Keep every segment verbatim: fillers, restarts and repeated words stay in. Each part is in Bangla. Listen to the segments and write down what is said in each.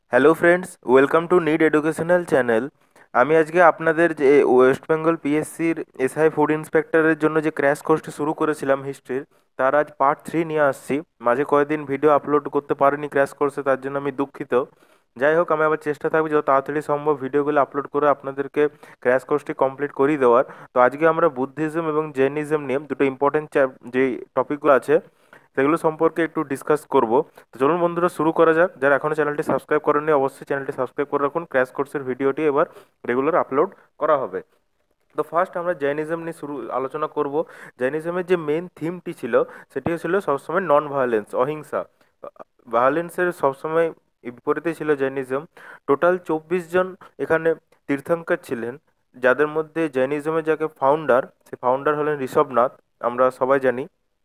Hello friends, welcome to need educational channel. আমি আজকে আপনাদের যে ওয়েস্ট বেঙ্গল পিএসসির এসআই ফুড ইন্সপেক্টরের জন্য যে ক্র্যাশ কোর্সটি শুরু করেছিলাম হিস্ট্রির, তার আজ পার্ট থ্রি নিয়ে আসছি। মাঝে কয়েকদিন ভিডিও আপলোড করতে পারিনি ক্র্যাশ কোর্সে, তার জন্য আমি দুঃখিত। যাই হোক, আমি আবার চেষ্টা থাকবে যত তাড়াতাড়ি সম্ভব ভিডিওগুলো আপলোড করে আপনাদেরকে ক্র্যাশ কোর্সটি কমপ্লিট করিয়ে দেওয়ার। তো আজকে আমরা বুদ্ধিজম এবং জৈনিজম নিয়ে দুটো ইম্পর্টেন্ট যে টপিকগুলো আছে সেগুলো সম্পর্কে একটু ডিসকাস করব। তো চলুন বন্ধুরা, শুরু করা যাক। যারা এখনও চ্যানেলটি সাবস্ক্রাইব করেননি অবশ্যই চ্যানেলটি সাবস্ক্রাইব করে রাখুন। ক্র্যাশ কোর্সের ভিডিওটি এবার রেগুলার আপলোড করা হবে। তো ফার্স্ট আমরা জৈনিজম নিয়ে শুরু আলোচনা করব। জৈনিজমের যে মেন থিমটি ছিল সেটি ছিল সবসময় নন ভায়োলেন্স, অহিংসা। ভায়োলেন্সের সবসময় বিপরীতে ছিল জৈনিজম। টোটাল চব্বিশ জন এখানে তীর্থঙ্কর ছিলেন, যাদের মধ্যে জৈনিজমের যাকে ফাউন্ডার, সে ফাউন্ডার হলেন ঋষভনাথ, আমরা সবাই জানি।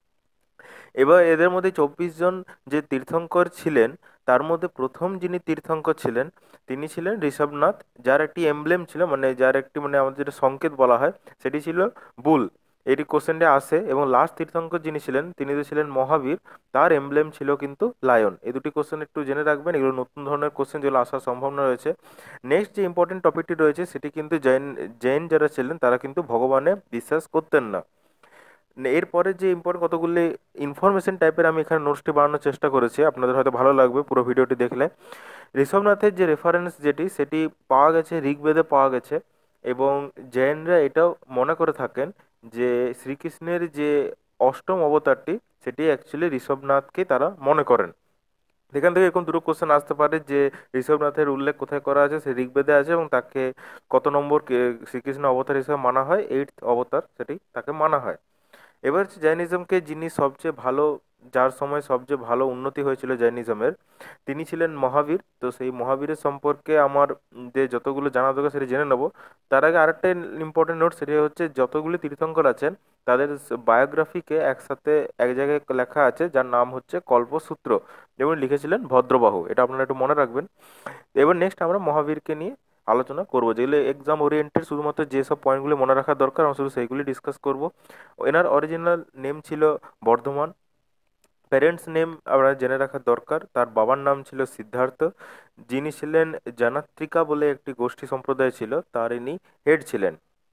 এবার এদের মধ্যে চব্বিশ জন যে তীর্থঙ্কর ছিলেন, তার মধ্যে প্রথম যিনি তীর্থঙ্কর ছিলেন তিনি ছিলেন ঋষভনাথ, যার একটি এমব্লেম ছিল, মানে যার একটি মানে আমাদের যেটা সংকেত বলা হয় সেটি ছিল বুল। এটি কোশ্চেনটা আসে। এবং লাস্ট তীর্থঙ্কর যিনি ছিলেন তিনি তো ছিলেন মহাবীর, তার এমব্লেম ছিল কিন্তু লায়ন। এই দুটি কোশ্চেন একটু জেনে রাখবেন, এগুলো নতুন ধরনের কোশ্চেন যেগুলো আসার সম্ভাবনা রয়েছে। নেক্সট যে ইম্পর্টেন্ট টপিকটি রয়েছে সেটি কিন্তু জৈন জৈন যারা ছিলেন তারা কিন্তু ভগবানে বিশ্বাস করতেন না। না, এরপরে যে ইম্পর্টেন্ট কতগুলি ইনফরমেশন টাইপের আমি এখানে নোটসটি বানানোর চেষ্টা করেছি, আপনাদের হয়তো ভালো লাগবে পুরো ভিডিওটি দেখলে। ঋষভনাথের যে রেফারেন্স যেটি সেটি পাওয়া গেছে ঋগ্বেদে পাওয়া গেছে। এবং জৈনরা এটাও মনে করে থাকেন যে শ্রীকৃষ্ণের যে অষ্টম অবতারটি সেটি অ্যাকচুয়ালি ঋষভনাথকে তারা মনে করেন। এখান থেকে এরকম দুটো কোশ্চেন আসতে পারে যে ঋষভনাথের উল্লেখ কোথায় করা আছে, সে ঋগ্বেদে আছে, এবং তাকে কত নম্বর কে- শ্রীকৃষ্ণ অবতার হিসেবে মানা হয়, এইট অবতার সেটি তাকে মানা হয়। এবার হচ্ছে জৈনিজমকে যিনি সবচেয়ে ভালো, যার সময় সবচেয়ে ভালো উন্নতি হয়েছিল জৈনিজমের, তিনি ছিলেন মহাবীর। তো সেই মহাবীরের সম্পর্কে আমার উম, যে যতগুলো জানা দরকার সেটা জেনে নেব। তার আগে আরেকটা ইম্পর্টেন্ট নোট, সেটা হচ্ছে যতগুলি তীর্থঙ্কর আছেন তাদের বায়োগ্রাফিকে একসাথে এক জায়গায় লেখা আছে, যার নাম হচ্ছে কল্পসূত্র, যেমন লিখেছিলেন ভদ্রবাহু। এটা আপনারা একটু মনে রাখবেন। এবার নেক্সট আমরা মহাবীরকে নিয়ে আলোচনা করবো, যেগুলো এক্সাম ওরিয়েন্টেড, শুধুমাত্র যেসব পয়েন্টগুলি মনে রাখা দরকার আমরা শুধু সেইগুলি ডিসকাস করব। এনার অরিজিনাল নেম ছিল বর্ধমান। প্যারেন্টস নেম আমরা জেনে রাখা দরকার। তার বাবার নাম ছিল সিদ্ধার্থ, যিনি ছিলেন জানাত্রিকা বলে একটি গোষ্ঠী সম্প্রদায় ছিল, তার ইনি হেড ছিলেন।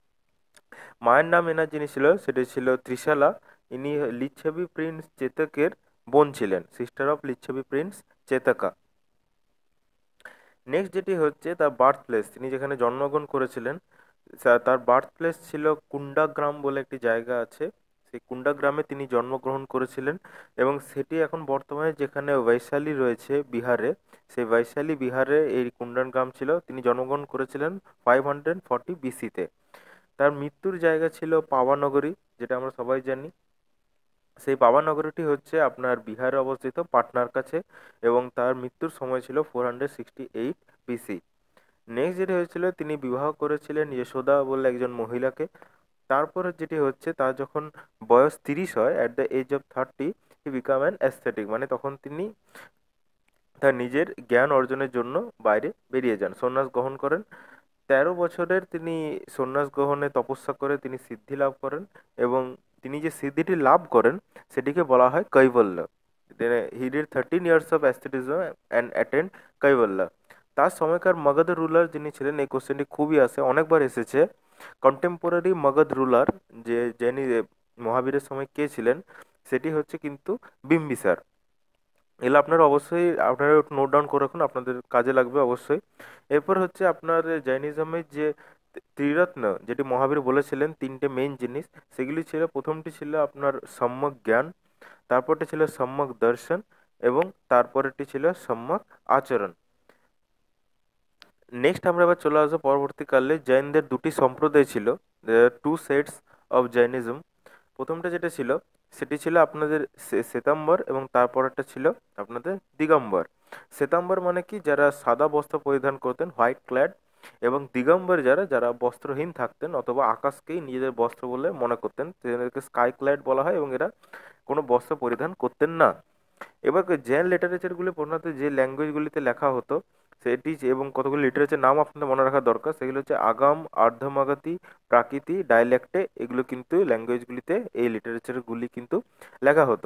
মায়ের নাম এনার যিনি ছিল সেটি ছিল ত্রিশালা। ইনি লিচ্ছবি প্রিন্স চেতকের বোন ছিলেন, sister of Lichchhavi prince Chetaka. Next যেটি হচ্ছে তার বার্থ প্লেস, তিনি যেখানে জন্মগ্রহণ করেছিলেন, সা- তার বার্থ প্লেস ছিল কুন্ডাগ্রাম বলে একটি জায়গা আছে, সেই কুন্ডাগ্রামে তিনি জন্মগ্রহণ করেছিলেন। এবং সেটি এখন বর্তমানে যেখানে বৈশালী রয়েছে বিহারে, সেই বৈশালী বিহারে এই কুন্ডাগ্রাম ছিল। তিনি জন্মগ্রহণ করেছিলেন ফাইভ হান্ড্রেড ফর্টি বিসিতে। তার মৃত্যুর জায়গা ছিল পাওয়ানগরী, যেটা আমরা সবাই জানি। সেই পাওয়ানগরীটি হচ্ছে আপনার বিহারে অবস্থিত, পাটনার কাছে। এবং তার মৃত্যুর সময় ছিল four hundred sixty eight BC. Next যেটি হয়েছিল, তিনি বিবাহ করেছিলেন যশোদা বলে একজন মহিলাকে। তারপরে যেটি হচ্ছে, তার যখন বয়স তিরিশ হয়, at the age of thirty he become an ascetic, মানে তখন তিনি তার নিজের জ্ঞান অর্জনের জন্য বাইরে বেরিয়ে যান, সন্ন্যাস গ্রহণ করেন। তেরো বছরের তিনি সন্ন্যাস গ্রহণে তপস্যা করে তিনি সিদ্ধি লাভ করেন। এবং তিনি যে সিদ্ধিটি লাভ করেন সেটিকে বলা হয় কৈবল্য। He did thirteen years of asceticism and attend কৈবল্য। তার সময়কার মগধ রুলার যিনি ছিলেন, এই কোশ্চেনটি খুবই আসে, অনেকবার এসেছে। কন্টেম্পোরারি মগধ রুলার যে যিনি মহাবীরের সময় কে ছিলেন, সেটি হচ্ছে কিন্তু বিম্বিসার। এগুলো আপনারা অবশ্যই আপনারা নোট ডাউন করে রাখুন, আপনাদের কাজে লাগবে অবশ্যই। এরপর হচ্ছে আপনার জৈনিজমের যে ত্রি- ত্রিরত্ন, যেটি মহাবীর বলেছিলেন তিনটে মেইন জিনিস, সেগুলি ছিল, প্রথমটি ছিল আপনার সম্যক জ্ঞান, তারপরটি ছিল সম্যক দর্শন, এবং তারপরেরটি ছিল সম্যক আচরণ। নেক্সট আমরা এবার চলে আসবো পরবর্তীকালে জৈনদের দুটি সম্প্রদায় ছিল, টু সেটস অফ জৈনিজম। প্রথমটা যেটা ছিল সেটি ছিল আপনাদের শ্বে- শ্বেতাম্বর, এবং তারপরেরটা ছিল আপনাদের দিগম্বর। শ্বেতাম্বর মানে কি, যারা সাদা বস্ত্র পরিধান করতেন, হোয়াইট ক্ল্যাড। এবং দিগম্বর যারা যারা বস্ত্রহীন থাকতেন অথবা আকাশকেই নিজেদের বস্ত্র বলে মনে করতেন, তাদেরকে স্কাই ক্ল্যাড বলা হয়, এবং এরা কোনো বস্ত্র পরিধান করতেন না। এবার জেন লিটারেচারগুলি প্রধানত যে ল্যাঙ্গুয়েজগুলিতে লেখা হতো সেটি যে- এবং কতগুলো লিটারেচার নাম আপনাদের মনে রাখা দরকার, সেগুলো হচ্ছে আগাম, আর্ধমাগধী, প্রাকৃতি, ডায়ালেক্টে। এগুলো কিন্তু ল্যাঙ্গুয়েজগুলিতে এই লিটারেচারগুলি কিন্তু লেখা হতো।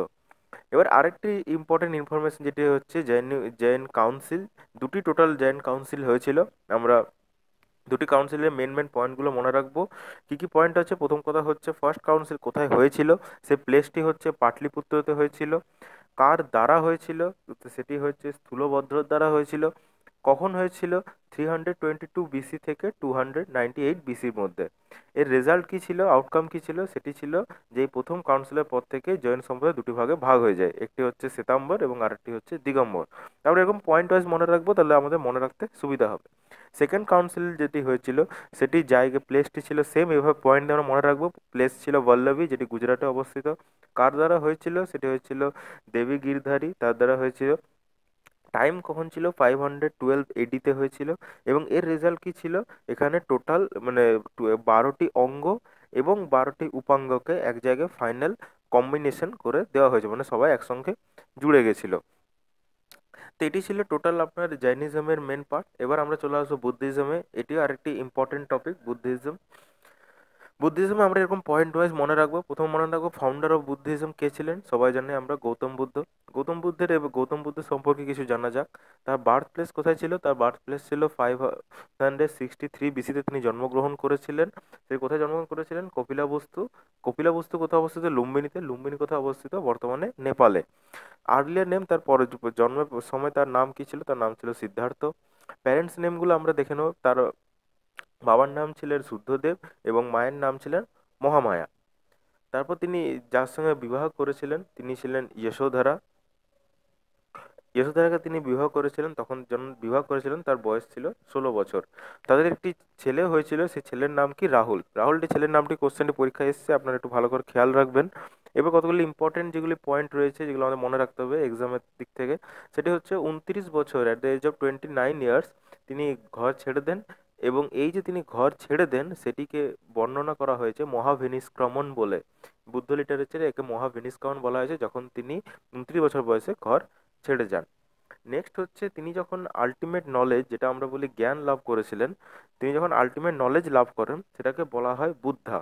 এবার আরেকটি ইম্পর্টেন্ট ইনফরমেশন যেটি হচ্ছে জৈন জৈন কাউন্সিল, দুটি টোটাল জৈন কাউন্সিল হয়েছিল। আমরা দুটি কাউন্সিলের মেন মেন পয়েন্টগুলো মনে রাখবো। কী কী পয়েন্ট আছে, প্রথম কথা হচ্ছে ফার্স্ট কাউন্সিল কোথায় হয়েছিল, সে প্লেসটি হচ্ছে পাটলিপুত্রতে হয়েছিল। কার দ্বারা হয়েছিল, তো সেটি হচ্ছে স্থূলভদ্রর দ্বারা হয়েছিল। কখন হয়েছিল, three hundred twenty two BC থেকে টু হান্ড্রেড নাইনটি এইট বিসির মধ্যে। এর রেজাল্ট কী ছিল, আউটকাম কী ছিল, সেটি ছিল যে এই প্রথম কাউন্সিলের পর থেকে জৈন সম্প্রদায় দুটি ভাগে ভাগ হয়ে যায়, একটি হচ্ছে শ্বেতাম্বর এবং আরেকটি হচ্ছে দিগম্বর। তারপরে এরকম পয়েন্ট ওয়াইজ মনে রাখবো, তাহলে আমাদের মনে রাখতে সুবিধা হবে। সেকেন্ড কাউন্সিল যেটি হয়েছিল সেটি জায়গা প্লেসটি ছিল সেম, এভাবে পয়েন্ট দিয়ে আমরা মনে রাখবো। প্লেস ছিল বল্লভী, যেটি গুজরাটে অবস্থিত। কার দ্বারা হয়েছিল, সেটি হয়েছিল দেবী গিরধারী, তার দ্বারা হয়েছিল। টাইম কখন ছিল, ফাইভ হান্ড্রেড টুয়েলভ এডিতে হয়েছিল। এবং এর রেজাল্ট কী ছিল, এখানে টোটাল মানে টু- বারোটি অঙ্গ এবং বারোটি উপাঙ্গকে এক জায়গায় ফাইনাল কম্বিনেশন করে দেওয়া হয়েছে, মানে সবাই একসঙ্গে জুড়ে গেছিলো। তো এটি ছিল টোটাল আপনার জৈনিজমের মেন পার্ট। এবার আমরা চলে আসবো বুদ্ধিজমে, এটিও আরেকটি ইম্পর্টেন্ট টপিক বুদ্ধিজম। বুদ্ধিজমে আমরা এরকম পয়েন্ট ওয়াইজ মনে রাখবো। প্রথম মনে রাখবো ফাউন্ডার অফ বুদ্ধিজম কে ছিলেন, সবাই জানি আমরা গৌতম বুদ্ধ। গৌতম বুদ্ধের এব- গৌতম বুদ্ধ সম্পর্কে কিছু জানা যাক। তার বার্থ প্লেস কোথায় ছিল, তার বার্থ প্লেস ছিল ফাইভ হান্ড্রেড সিক্সটি থ্রি বিসিতে তিনি জন্মগ্রহণ করেছিলেন। তিনি কোথায় জন্মগ্রহণ করেছিলেন, কপিলাবস্তু। কপিলাবস্তু কোথায় অবস্থিত, লুম্বিনীতে। লুম্বিনী কোথায় অবস্থিত, বর্তমানে নেপালে। আর্লিয়ার নেম, তার পরে জন্মের সময় তার নাম কি ছিল, তার নাম ছিল সিদ্ধার্থ। প্যারেন্টস নেমগুলো আমরা দেখে নেব। তার বাবার নাম ছিলেন শুদ্ধদেব এবং মায়ের নাম ছিলেন মহামায়া। তারপর তিনি যার সঙ্গে বিবাহ করেছিলেন তিনি ছিলেন যশোধরা। যশোধরাকে তিনি বিবাহ করেছিলেন, তখন যখন বিবাহ করেছিলেন তার বয়স ছিল ষোলো বছর। তাদের একটি ছেলে হয়েছিল, সেই ছেলের নাম কি, রাহুল। রাহুলটি ছেলের নামটি কোশ্চেনটি পরীক্ষায় এসেছে, আপনারা একটু ভালো করে খেয়াল রাখবেন। এবার কতগুলি ইম্পর্টেন্ট যেগুলি পয়েন্ট রয়েছে যেগুলো আমাদের মনে রাখতে হবে এক্সামের দিক থেকে, সেটি হচ্ছে উনত্রিশ বছর at the age of twenty nine years তিনি ঘর ছেড়ে দেন। এবং এই যে তিনি ঘর ছেড়ে দেন সেটিকে বর্ণনা করা হয়েছে মহাভিনিষ্ক্রমণ বলে। বুদ্ধ লিটারেচারে একে মহাভিনিষ্ক্রমণ বলা হয়েছে, যখন তিনি উনত্রিশ বছর বয়সে ঘর ছেড়ে যান। নেক্সট হচ্ছে তিনি যখন আলটিমেট নলেজ, যেটা আমরা বলি জ্ঞান লাভ করেছিলেন, তিনি যখন আলটিমেট নলেজ লাভ করেন সেটাকে বলা হয় বুদ্ধা।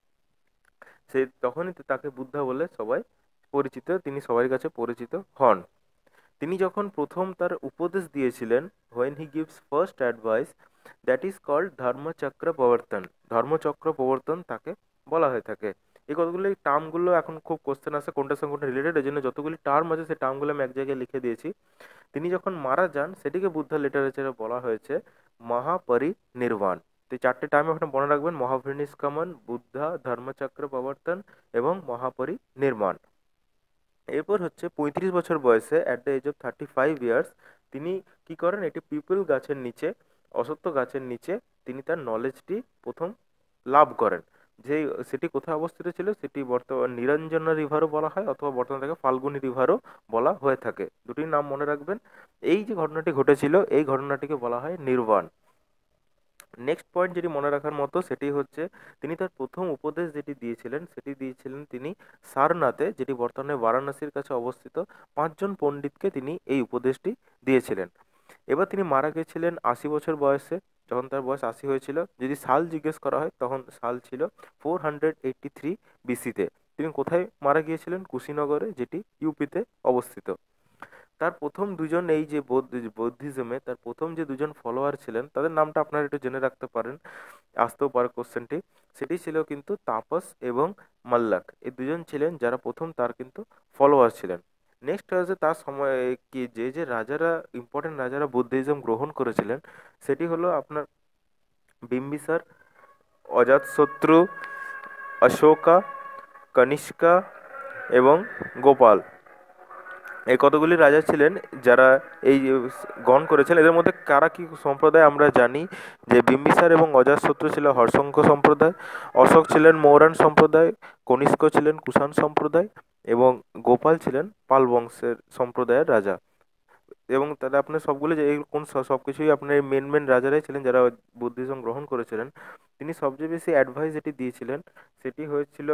সে তখনই তো তাকে বুদ্ধা বলে সবাই পরিচিত, তিনি সবার কাছে পরিচিত হন। তিনি যখন প্রথম তার উপদেশ দিয়েছিলেন, when he gives first advice, that is called Dharmachakra Pravartana. Dharmachakra প্রবর্তন তাকে বলা হয়ে থাকে। এই কতগুলি টার্মগুলো এখন খুব কোশ্চেন আসে কোনটার সঙ্গে কোনটা রিলেটেড, এই জন্য যতগুলি টার্ম আছে সেই টার্মগুলো আমি এক জায়গায় লিখে দিয়েছি। তিনি যখন মারা যান সেটিকে বুদ্ধ লিটারেচারে বলা হয়েছে মহাপরিনির্বাণ। তো এই চারটে টার্ম আপনি মনে রাখবেন, মহাপরিনিষ্কামন, বুদ্ধা, ধর্মচক্র প্রবর্তন এবং মহাপরিনির্বাণ। এরপর হচ্ছে পঁয়ত্রিশ বছর বয়সে at the age of thirty five years তিনি কি করেন, একটি পিপল গাছের নিচে, অশ্বত্থ গাছের নিচে তিনি তার নলেজটি প্রথম লাভ করেন। যে সেটি কোথায় অবস্থিত ছিল, সেটি বর্তমান নিরঞ্জনা রিভারও বলা হয়, অথবা বর্তমান থেকে ফাল্গুনী রিভারও বলা হয়ে থাকে। দুটির নাম মনে রাখবেন। এই যে ঘটনাটি ঘটেছিল এই ঘটনাটিকে বলা হয় নির্বাণ। নেক্সট পয়েন্ট যেটি মনে রাখার মতো সেটি হচ্ছে তিনি তার প্রথম উপদেশ যেটি দিয়েছিলেন সেটি দিয়েছিলেন তিনি সারনাথে, যেটি বর্তমানে বারাণসীর কাছে অবস্থিত। পাঁচজন পণ্ডিতকে তিনি এই উপদেশটি দিয়েছিলেন। এবার তিনি মারা গেছিলেন আশি বছর বয়সে, যখন তার বয়স আশি হয়েছিল। যদি সাল জিজ্ঞেস করা হয় তখন সাল ছিল ফোর হান্ড্রেড এইট্টি থ্রি বিসিতে। তিনি কোথায় মারা গিয়েছিলেন, কুশিনগরে, যেটি ইউপিতে অবস্থিত। তার প্রথম দুজন, এই যে বৌদ্ধ বৌদ্ধিজমে তার প্রথম যে দুজন ফলোয়ার ছিলেন তাদের নামটা আপনারা একটু জেনে রাখতে পারেন, আসতেও পারে কোশ্চেনটি। সেটি ছিল কিন্তু তাপস এবং মাল্লাক। এই দুজন ছিলেন যারা প্রথম তার কিন্তু ফলোয়ার ছিলেন। নেক্সট হচ্ছে তার সময় কি যে যে রাজারা, ইম্পর্টেন্ট রাজারা বুদ্ধিজম গ্রহণ করেছিলেন সেটি হলো আপনার বিম্বিসার, অজাতশত্রু, অশোকা, কনিষ্কা এবং গোপাল। এই কতগুলি রাজা ছিলেন যারা এই গণ করেছেন। এদের মধ্যে কারা কি সম্প্রদায় আমরা জানি, যে বিম্বিসার এবং অজাতশত্রু ছিল হর্ষঙ্ক সম্প্রদায়, অশোক ছিলেন মৌরান সম্প্রদায়, কনিষ্ক ছিলেন কুষাণ সম্প্রদায় এবং গোপাল ছিলেন পাল বংশের সম্প্রদায়ের রাজা। এবং তাহলে আপনার সবগুলো যে এই কোন সব কিছুই আপনার মেন মেন রাজারাই ছিলেন যারা বুদ্ধিজম গ্রহণ করেছিলেন। তিনি সবচেয়ে বেশি অ্যাডভাইস যেটি দিয়েছিলেন সেটি হয়েছিল,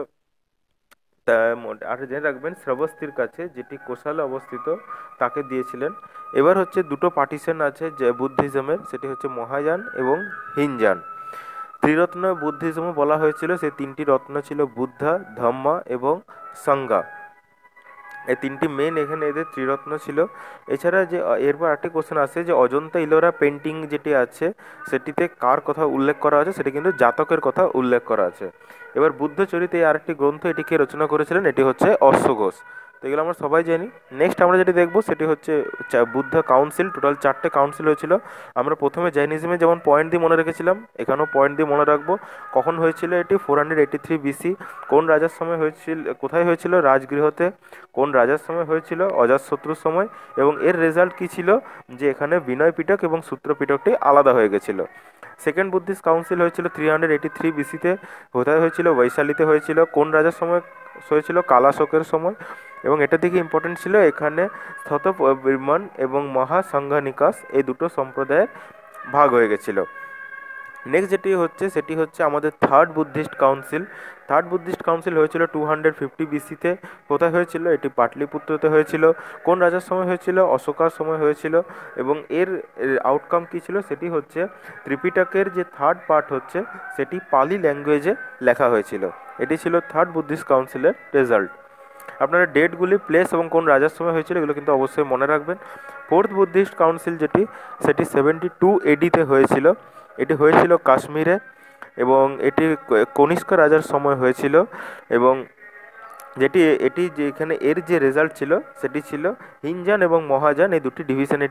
তা মোট- আর জেনে রাখবেন শ্রবস্তির কাছে, যেটি কোশালে অবস্থিত, তাকে দিয়েছিলেন। এবার হচ্ছে দুটো পার্টিশন আছে যে বুদ্ধিজমের, সেটি হচ্ছে মহাযান এবং হিনযান। ত্রিরত্ন বুদ্ধিজমে বলা হয়েছিল, সেই তিনটি রত্ন ছিল বুদ্ধা, ধম্মা এবং সাঙ্গা। এই তিনটি মেন এখানে এদের ত্রিরত্ন ছিল। এছাড়া যে আহ, এরপর আরেকটি কোশ্চেন আসে যে অজন্তা ইলোরা পেন্টিং যেটি আছে সেটিতে কার কথা উল্লেখ করা আছে, সেটি কিন্তু জাতকের কথা উল্লেখ করা আছে। এবার বুদ্ধচরিত এই আরেকটি গ্রন্থ, এটিকে রচনা করেছিলেন, এটি হচ্ছে অশ্বঘোষ। তো এগুলো আমরা সবাই জানি। নেক্সট আমরা যেটি দেখব সেটি হচ্ছে চা- বুদ্ধ কাউন্সিল। টোটাল চারটে কাউন্সিল হয়েছিল। আমরা প্রথমে জৈনিজমে যেমন পয়েন্ট দিয়ে মনে রেখেছিলাম, এখানেও পয়েন্ট দিয়ে মনে রাখবো। কখন হয়েছিল এটি? Four hundred eighty three BC. কোন রাজার সময় হয়েছিল, কোথায় হয়েছিল? রাজগৃহতে। কোন রাজার সময় হয়েছিল? অজাতশত্রুর সময়। এবং এর রেজাল্ট কী ছিল? যে এখানে বিনয় পিটক এবং সূত্র পিটকটি আলাদা হয়ে গেছিলো। সেকেন্ড বুদ্ধিস্ট কাউন্সিল হয়েছিল থ্রি হান্ড্রেড এইটি থ্রি বিসিতে। কোথায় হয়েছিল? বৈশালীতে হয়েছিল। কোন রাজার সময় হয়েছিল? কালাশোকের সময়। এবং এটা থেকে ইম্পর্টেন্ট ছিল, এখানে স্থতবিমান এবং মহাসংঘনিকাস এই দুটো সম্প্রদায়ের ভাগ হয়ে গেছিলো। নেক্সট যেটি হচ্ছে সেটি হচ্ছে আমাদের third Buddhist council. Third Buddhist council হয়েছিল টু হান্ড্রেড ফিফটি বিসিতে। কোথায় হয়েছিল? এটি পাটলিপুত্রতে হয়েছিল। কোন রাজার সময় হয়েছিল? অশোকার সময় হয়েছিল। এবং এর আউটকাম কী ছিল? সেটি হচ্ছে ত্রিপিটকের যে থার্ড পার্ট হচ্ছে সেটি পালি ল্যাঙ্গুয়েজে লেখা হয়েছিল। এটি ছিল থার্ড বুদ্ধিস্ট কাউন্সিলের রেজাল্ট। আপনারা ডেটগুলি, প্লেস এবং কোন রাজার সময় হয়েছিল এগুলো কিন্তু অবশ্যই মনে রাখবেন। ফোর্থ বুদ্ধিস্ট কাউন্সিল যেটি, সেটি সেভেন্টি টু এডিতে হয়েছিল। এটি হয়েছিল কাশ্মীরে এবং এটি কনিষ্ক রাজার সময় হয়েছিল। এবং যেটি এটি যে এখানে এর যে রেজাল্ট ছিল সেটি ছিল হিনজান এবং মহাযান এই দুটি ডিভিশন